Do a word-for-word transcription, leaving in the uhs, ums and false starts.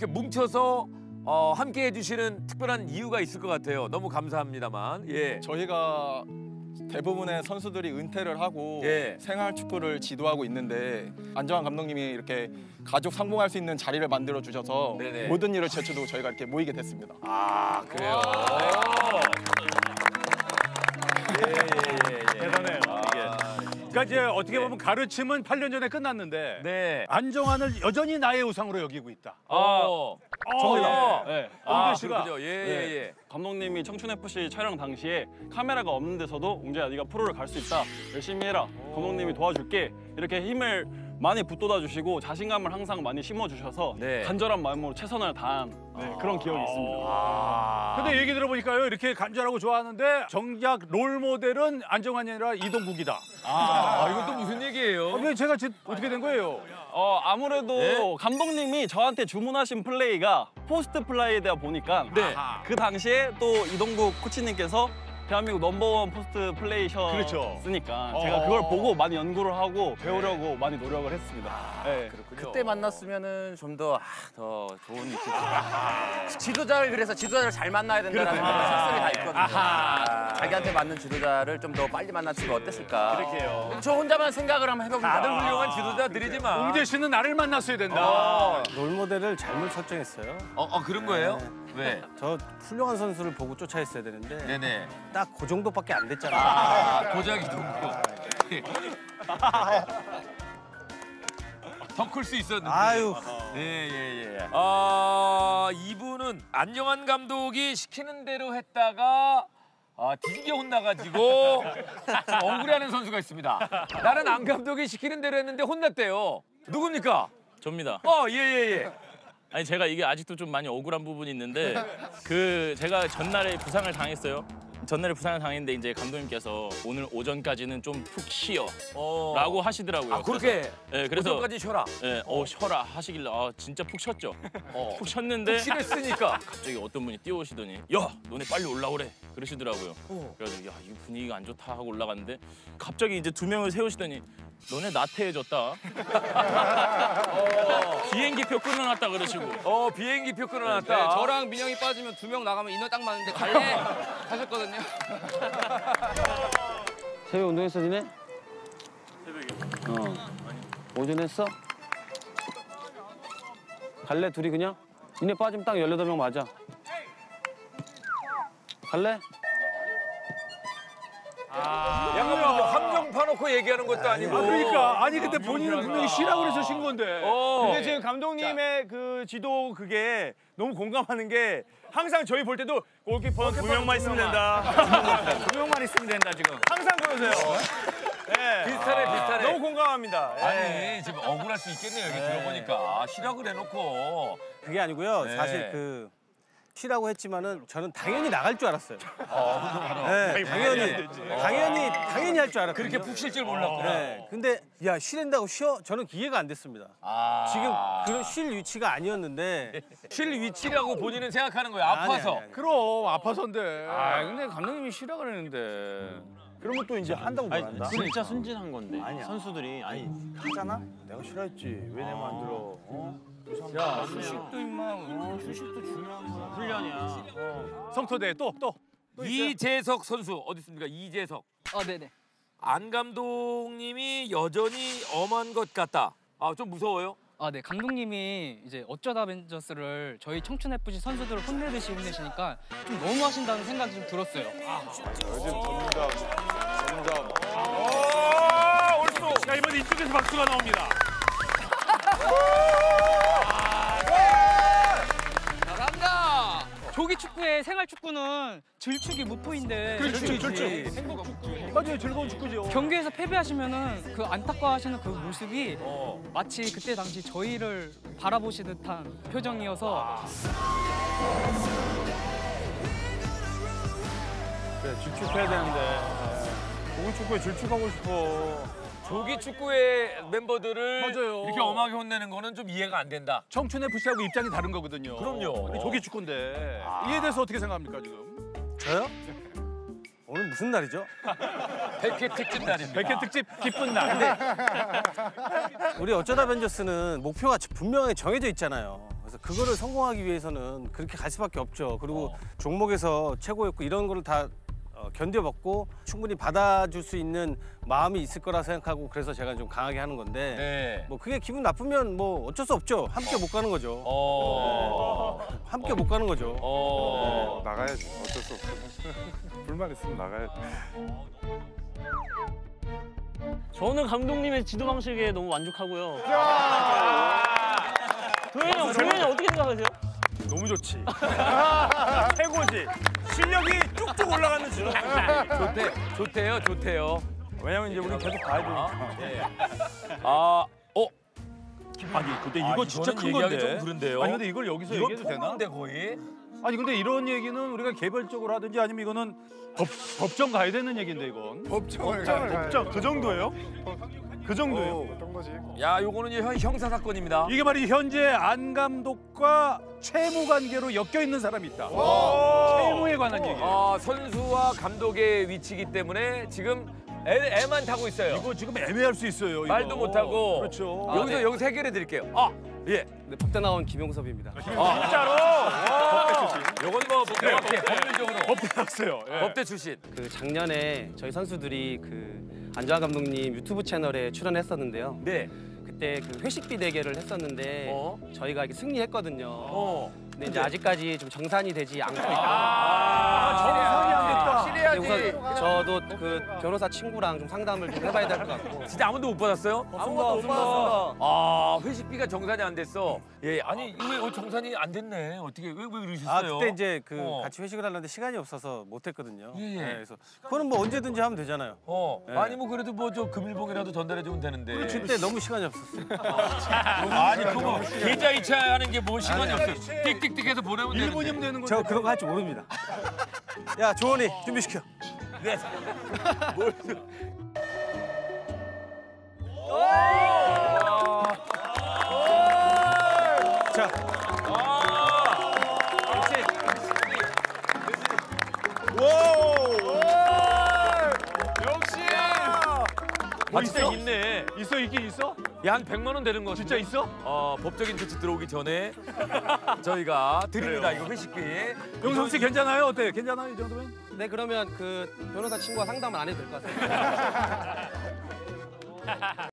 이렇게 뭉쳐서 어, 함께 해주시는 특별한 이유가 있을 것 같아요. 너무 감사합니다만. 예. 저희가 대부분의 선수들이 은퇴를 하고 예. 생활 축구를 지도하고 있는데 안정환 감독님이 이렇게 가족 상봉할 수 있는 자리를 만들어 주셔서 네네. 모든 일을 제쳐두고 저희가 이렇게 모이게 됐습니다. 아 그래요. 예예예. 대단해요. 이게. 그러니까 이제 어떻게 보면 가르침은 팔 년 전에 끝났는데 네. 안정환을 여전히 나의 우상으로 여기고 있다. 어. 정답. 네. 아, 옹재 씨가. 그렇군요. 예, 예, 예. 감독님이 청춘에프씨 촬영 당시에 카메라가 없는 데서도 웅재야 네가 프로를 갈 수 있다. 열심히 해라. 감독님이 도와줄게. 이렇게 힘을 많이 북돋아 주시고 자신감을 항상 많이 심어주셔서 네. 간절한 마음으로 최선을 다한 네, 그런 기억이 있습니다. 아. 근데 얘기 들어보니까요 이렇게 간절하고 좋아하는데 정작 롤 모델은 안정환이 아니라 이동국이다. 아, 이건 또 무슨 얘기예요? 어, 왜 제가 지, 어떻게 된 거예요? 어 아무래도 네? 감독님이 저한테 주문하신 플레이가 포스트 플레이다 보니까 네. 그 당시에 또 이동국 코치님께서 대한민국 넘버원 포스트 플레이셨으니까 그렇죠. 제가 그걸 보고 많이 연구를 하고 배우려고 많이 노력을 했습니다. 네. 그렇군요. 그때 만났으면은 좀 더 아, 더 좋은 위치. 지도자를 그래서 지도자를 잘 만나야 된다는 그런 식설이 다 있거든요. 아, 자기한테 맞는 지도자를 좀 더 빨리 만났으면 어땠을까. 그렇게요. 저 혼자만 생각을 한번 해봅니다. 다들 훌륭한 지도자들이지만. 웅재 씨는 나를 만났어야 된다. 어, 롤모델을 잘못 설정했어요. 어, 어 그런 거예요? 왜? 저 훌륭한 선수를 보고 쫓아했어야 되는데 네네. 딱 그 정도밖에 안 됐잖아요. 아, 도자기 동구. 더 클 수 있었는데. 아유. 예예예. 예. 아 이분은 안정환 감독이 시키는 대로 했다가 아, 뒤지게 혼나가지고 좀 억울해하는 선수가 있습니다. 나는 안 감독이 시키는 대로 했는데 혼났대요. 누굽니까? 접니다. 어 예예예. 예, 예. 아니 제가 이게 아직도 좀 많이 억울한 부분이 있는데 그 제가 전날에 부상을 당했어요. 전날에 부상을 당했는데 이제 감독님께서 오늘 오전까지는 좀 푹 쉬어 어. 라고 하시더라고요. 아 그렇게. 네, 그래서 오전까지 쉬어라. 예, 어 쉬어라 하시길래 아 진짜 푹 쉬었죠. 어. 푹 쉬었는데 쉬랬으니까. 갑자기 어떤 분이 뛰어오시더니 야 너네 빨리 올라오래 그러시더라고요. 어. 그래서 야 이거 분위기가 안 좋다 하고 올라갔는데 갑자기 이제 두 명을 세우시더니 너네 나태해졌다. 어. 비행기표 끊어놨다 그러시고. 어 비행기표 끊어놨다. 네, 저랑 민영이 빠지면 두 명 나가면 인원 딱 맞는데 갈래? 하셨거든요. 새벽 운동했어, 니네? 새벽에. 어. 오전 했어? 갈래, 둘이 그냥? 니네 빠지면 딱 열여덟 명 맞아. 갈래? 약간 뭐 함정 파놓고 얘기하는 것도 아니고. 아, 그러니까 아니 근데 본인은 분명히 쉬라고 그래서 쉰 건데. 어. 근데 지금 감독님의 그 지도 그게 너무 공감하는 게 항상 저희 볼 때도 골키퍼는 두 명만 있으면 된다. 두 명만 있으면 된다 지금. 항상 그러세요. 네. 비슷하네 비슷하네. 너무 공감합니다. 예. 아니 지금 억울할 수 있겠네요 여기 들어보니까 쉬라고 해놓고. 그게 아니고요. 네. 사실 그 쉬라고 했지만은 저는 당연히 나갈 줄 알았어요. 어, 네, 당연히, 당연히, 당연히 할 줄 알았거든요. 그렇게 푹 쉴 줄 몰랐구나. 네, 근데 야 쉬낸다고 쉬어? 저는 이해가 안 됐습니다. 아. 지금 그런 쉴 위치가 아니었는데. 쉴 위치라고 본인은 생각하는 거예요. 아파서. 아니, 아니, 아니. 그럼 아파서인데. 아 근데 감독님이 쉬라 그랬는데. 그러면 또 이제 한다고 뭐 한다. 진짜 순진한 건데. 아니야. 선수들이 아니 하잖아. 내가 싫어했지. 왜 내 맘 들어? 어? 야 휴식도 임마 어, 휴식도 중요한 거야. 훈련이야. 성토대 또 또. 또 있어요? 이재석 선수 어디 있습니까? 이재석. 어, 네네. 안 감독님이 여전히 엄한 것 같다. 아 좀 무서워요? 아, 네. 감독님이 이제 어쩌다 벤져스를 저희 청춘 에프씨 선수들을 혼내듯이 혼내시니까 좀 너무 하신다는 생각이 좀 들었어요. 요즘 전문가, 전문가. 아, 옳소. 자, 이번 이쪽에서 박수가 나옵니다. 잘한다. 조기 축구의 생활 축구는 질축이 모토인데 그렇지, 그렇지. 맞아요, 즐거운 축구죠. 경기에서 패배하시면은 그 안타까워하시는 그 모습이 어. 마치 그때 당시 저희를 바라보시듯한 표정이어서 그래, 질축해야 되는데. 조기 축구에 질축하고 싶어. 조기 축구의 멤버들을 맞아요. 이렇게 엄하게 혼내는 거는 좀 이해가 안 된다. 청춘 에프씨하고 입장이 다른 거거든요. 그럼요. 근데 조기 축구인데. 이에 대해서 어떻게 생각합니까, 지금? 저요? 오늘 무슨 날이죠? 백 회 특집 날입니다. 백 회 특집 기쁜 날. 우리 어쩌다 벤져스는 목표가 분명히 정해져 있잖아요. 그래서 그거를 성공하기 위해서는 그렇게 갈 수밖에 없죠. 그리고 어. 종목에서 최고였고 이런 거를 다 어, 견뎌먹고 충분히 받아줄 수 있는 마음이 있을 거라 생각하고 그래서 제가 좀 강하게 하는 건데 네. 뭐 그게 기분 나쁘면 뭐 어쩔 수 없죠. 함께 못 가는 거죠. 어. 함께 못 가는 거죠. 어. 나가야지. 어쩔 수 없어. 불만 있으면 나가야지. 저는 감독님의 지도 방식에 너무 만족하고요. 도현이 형, 도현이 형 어떻게 생각하세요? 너무 좋지. 최고지. 실력이 쭉쭉 올라가는 지도. 좋대, 좋대요, 좋대요. 왜냐면 이제 우리 계속 가야 되니까. 예. 아, 어? 아니 근데 아, 이거 진짜 이거는 큰 얘기하기 건데. 좀 그런데요. 아니 근데 이걸 여기서 이건 얘기해도 되나? 폭로인데 거의. 아니 근데 이런 얘기는 우리가 개별적으로 하든지 아니면 이거는 법, 법정 가야 되는 얘기인데 이건. 법정을 법정 그 정도예요? 그 정도예요? 어, 어떤 거지? 야, 요거는 이제 형- 형사 사건입니다. 이게 말이 현재 안 감독과 채무 관계로 엮여 있는 사람이 있다. 채무에 관한 얘기예요. 아, 선수와 감독의 위치이기 때문에 지금 애, 애만 타고 있어요. 이거 지금 애매할 수 있어요. 이거. 말도 못하고. 그렇죠. 여기서 네. 여기서 해결해 드릴게요. 아, 예. 네, 법대 나온 김용섭입니다. 진짜로? 법대 출신. 요건 뭐 법대, 법률적으로. 법대 났어요. 예. 법대 출신. 그 작년에 저희 선수들이 그 안정환 감독님 유튜브 채널에 출연했었는데요. 네. 그때 그 회식비 대결을 했었는데 어? 저희가 이렇게 승리했거든요. 어. 근데 이제 아직까지 좀 정산이 되지 않고 있고. 아, 정상이 안 됐다. 네, 실해야지. 우선 저도 그 변호사 친구랑 좀 상담을 좀 해봐야 될 것 같고. 진짜 아무도 못 받았어요? 아무도 못 받았어. 아, 회식비가 정산이 안 됐어. 예, 아니 이거 왜 정산이 안 됐네. 어떻게 왜, 왜 그러셨어요? 아 그때 이제 그 어. 같이 회식을 하려는데 시간이 없어서 못했거든요. 예, 예. 네, 그래서 그거는 뭐 언제든지 하면 되잖아요. 어, 네. 아니 뭐 그래도 뭐 저 금일봉이라도 전달해 주면 되는데. 그때 너무 시간이 없었어요. 아니 그거 계좌 이체하는 게 뭐 시간이 없어요. 띡띡띡해서 보내면 되는데. 일 분이면 되는 거죠. 저 그런 거 할 줄 모릅니다. 야 조원이 준비시켜. 네. 자. 아 진짜 있네. 있어 있긴 있어? 야, 한 백만 원 되는 거 진짜 같은데? 있어? 어, 법적인 조치 들어오기 전에 저희가 드립니다. 이거 회식비. 용성 씨 괜찮아요? 어때? 괜찮아요 이 정도면? 네 그러면 그 변호사 친구와 상담을 안 해도 될 것 같아요.